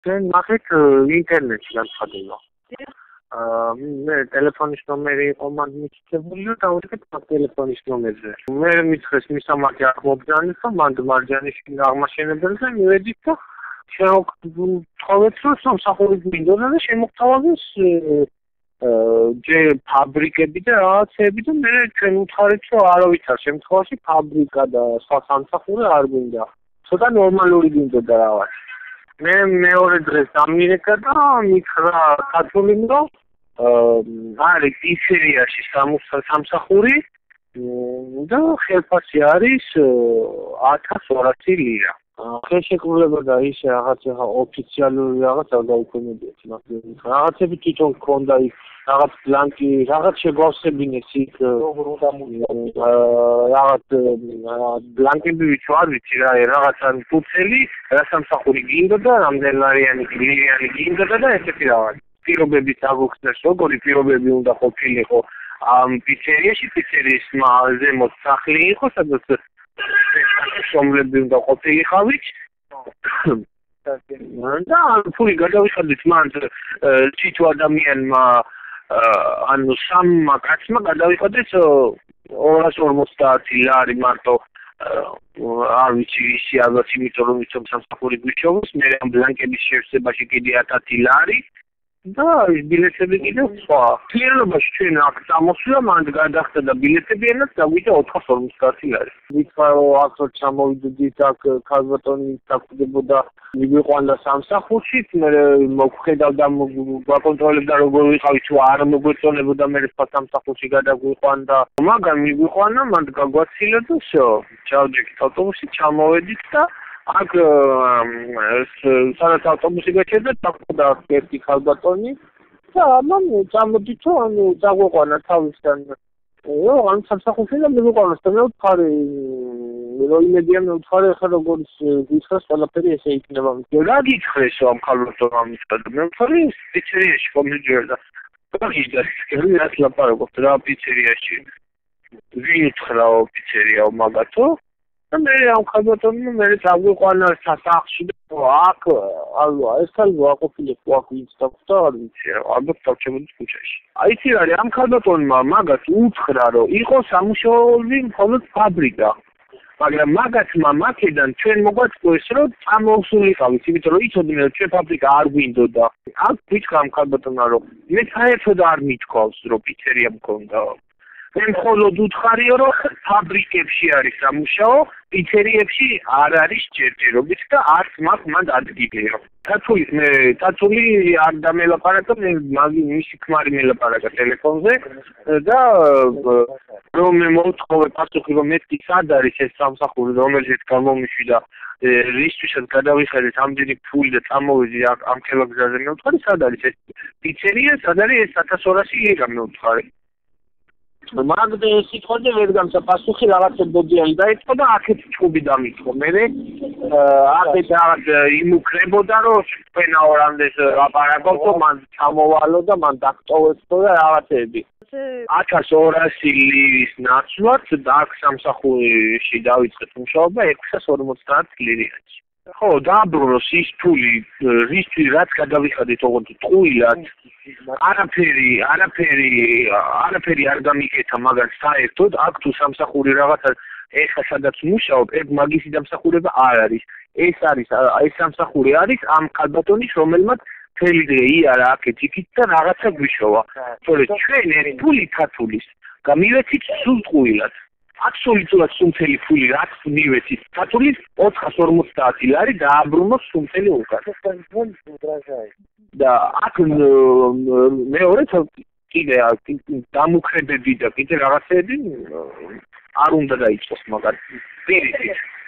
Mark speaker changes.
Speaker 1: ჩვენ ნახეთ ინტერნეტში განცხადება. მე ტელეფონის ნომერი იყო მან მითითებული და დავუდგეთ მაგ ტელეფონის ნომერზე. მე მითხრეს მისამართი არ მობრძანის და მან მარჯანიშვილ აღმაშენებელს და მივედით და შევთხოვეთ რომ სამსახური გვინდოდა და შემოგთავაზეს ფაბრიკები და რაღაცეები და მე ჩვენ უთხარით რომ არავითარ შემთხვევაში ფაბრიკა და სხვა სამსახური არ გვინდა. ცოტა ნორმალური გვინდოდა რაღაც. მე მეორე დღეს დამირეკა და მითხრა ქართველებმა რომ არის პიცერიაში სამსახური და ხელფასი არის 1200 ლირა. ხელშეკრულება და ისე რაღაც ოფიციალური რაღაც არ დაუქვემდებიათ მაგრამ რაღაცები თვითონ ქონდა იქ რაღაც ბლანკი რაღაც შეგვავსებინეს იქ რაღაც ბლანკები ვიცი არ ვიცი რა რაღაცა ფუცელი რა სამსახური გინდოდა რამდენარიანი ლირიანი გინდოდა და ესეთი რაღაც პირობებიც აგვხსნეს როგორი პირობები უნდა ყოფილიყო ამ პიცერიაში პიცერიის ზემოთ სახლი იყო სადაც შომლები უნდა ყოფილიყავით და ფული გადავიხადეთ მან თითო ადამიანმა ანუ სამმა კაცმა გადავიხადეთ 250 ლარი მარტო არ ვიცი ისი ალბათ იმიტომ რომ იცი სამსახური გვიჩვენოს მე ამ ბლანკების შევსებაში კიდე 1000 ლარი და ბილეთები კიდევ სხვა. კლიანობაში ჩვენ აქ წამოსვლა, მანდ გადახდა და ბილეთებიანაც დაგვიდა 450 ლარი. ვიტყვა რომ აქ ჩამოვიდოდით აქ ქალბატონი დაკვდებოდა მიგვიყვანდა სამსახურში, მე მოგხედავდა გვაკონტროლებდა როგორ ვიყავით, თუ არ მოგვეწონებოდა მე სხვა სამსახურში გადაგვიყვანდა. მაგრამ მიგვიყვანა, მანდ გაგვაცილა და всё. ჩავდექით ავტობუსში, ჩამოვედით და აქ სადაც ავტობუსი გაჩერდა, დაკვდა ერთი ქალბატონი და ამან წამოდით რომ ანუ დაგვეყვანა თავისთან. ან სამსახურში და მივიყვანოს და მე ვთხარი რომ იმედია მე ვთხარი ახლა როგორც გითხრას ყველაფერი ესე იქნება. რა გითხრესო ამ ქალბატონმა მითხრა და მე ვთხარი პიცერიაში კომიჯერდა. ის ლაპარაკობთ რა პიცერიაში. ვინ უთხრაო პიცერიაო მაგათო? და მე ამ ქალბატონმა მე დაგვიყვანა სასახლში და აქ ალვა ეს ხალხი აყოფილიყო აქ ვინც და არ ვიცი რა ალბათ დავჩებოდი ქუჩაში. აი იცი რა არის ამ ქალბატონმა მაგას უთხრა რომ იყო სამუშაოები მხოლოდ ფაბრიკა. მაგრამ მაგათმა მაქედან ჩვენ მოგვაწყვეს რომ წამოვსულიყავით იმიტომ რომ იცოდნენ რომ ჩვენ ფაბრიკა არ გვინდოდა. აქ ვიჩქა ამ ქალბატონმა რომ მე საერთოდ არ მithქვავს რომ პიცერია მქონდა. მე მხოლოდ უთხარიო რომ ფაბრიკებში არის სამუშაო, პიცერიებში არ არის ჯერჯერობით და არც მაქვს მანდ ადგილი. თათული არ დამელაპარაკა, მე მისი ქმარი მელაპარაკა ტელეფონზე და რომ მე მოვთხოვე პასუხი რომ მეთქი სად არის ეს სამსახური რომელზეც გამომიშვი და რისთვისაც გადავიხადეთ ამდენი ფული და წამოვედი ამ ხელგზაზე მე ვთქვი სად არის ეს პიცერია, სად არის ეს 1200 ლირა მე ვთქვი. მაგდე სიტყვაზე ვერ გამცა პასუხი რაღაცა ბოდიანი დაიწყო და აქეთ ჭუბი დამიწყო. მე აქეთ რაღაც იმუქრებოდა რომ თქვენაო რამდენს ლაპარაკობ, მან ჩამოვალო და მან დაგტოვებო და რაღაცები. 1200 liris ნაცვლად და აქ სამსახურში დავიწყეთ მუშაობა 650 ლირიათი. ხო, დააბრუნოს ის ფული, რისთვის რაც გადავიხადეთ ოღონდ ტყუილად. არაფერი არ გამიკეთა, მაგრამ საერთოდ აქ თუ სამსახური რაღაცა ეხა სადაც მუშაობ, მაგისი დამსახურება არ არის. ეს სამსახური არის ამ ქალბატონის, რომელმაც მთელი დღე იარა აქეთ იქით და რაღაცა გვიშოვა. თორე ჩვენ ეს ფული ქათულის გამივეცით სულ ტყუილად. აბსოლუტურად სუმთელი ფული რაც მივეცით ქათულის 450 ლარი დააბრუნოს სუმთელი უკან. და აქ მეორე კიდე დამუქრებები და კიდე რაღაცები არ უნდა დაიწყოს მაგათ პირიქით.